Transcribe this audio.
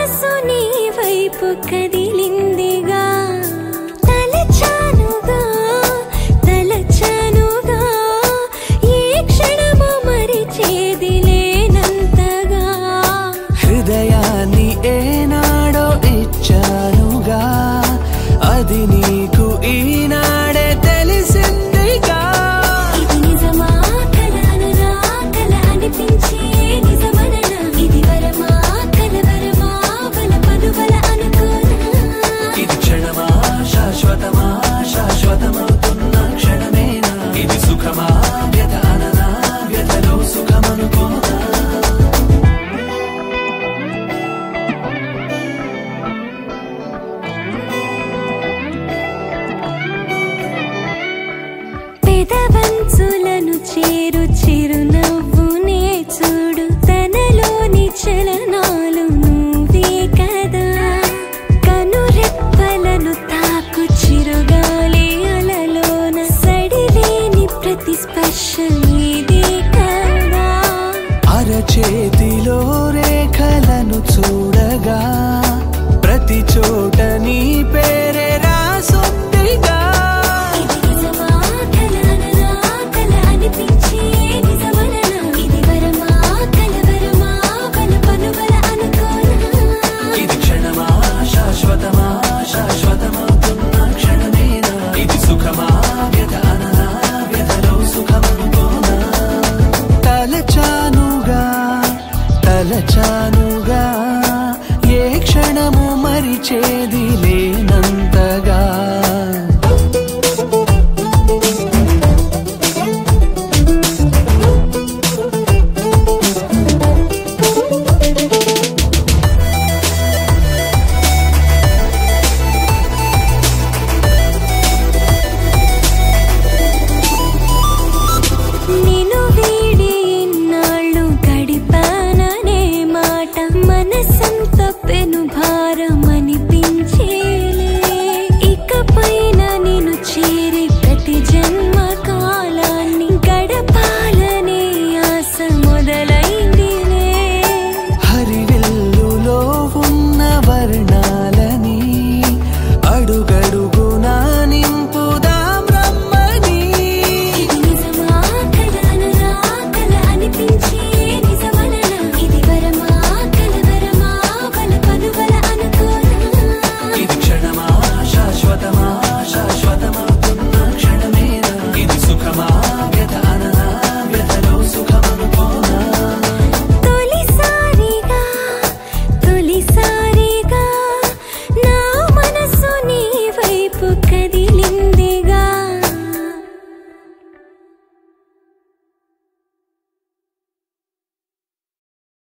మనసు నీ వైపు కదిలిందిగా తలచానుగా ఈ క్షణము మరిచేది లేనంతగా హృదయాన్ని ఏనాడో ఇచ్చానుగా అది నీకు ఈనాడే తెలిసిందిగా ఇది నిజమా కలను నా కల అనిపించే నిజమననా ఇది వరమా కలవరమా బలపలు బల అనుకోనా ఇది క్షణమా శాశ్వతమా శాశ్వతమవుతున్న క్షణమేనా ఇది సుఖమా వ్యత అననా వ్యతలో సుఖమనుకోనా పెదవంచులను చేరు చిరునవ్వునే చూడు తనలోని చలనాలు నువ్వే కదా కనురెప్పలను తాకు చిరుగాలి అలలోన సడిలేని ప్రతిస్పర్శ నీదే కదా అరచేతిలో రేఖలను చూడగా ప్రతి చోట నీ పేరే రాసుందిగా ఇది నిజమా కలననా కల అనిపించే నిజమననా ఇది వరమా కలవరమా బలపలు బల అనుకోనా ఇది క్షణమా శాశ్వతమా శాశ్వతమవుతున్న క్షణమేనా ఇది సుఖమా వ్యత అననా వ్యతలో సుఖమనుకోనా తలచానుగా ఏ క్షణము మరిచేది లేనంతగా నిన్ను వీడి ఇన్నాళ్ళు గడిపాననే మాట మనసంత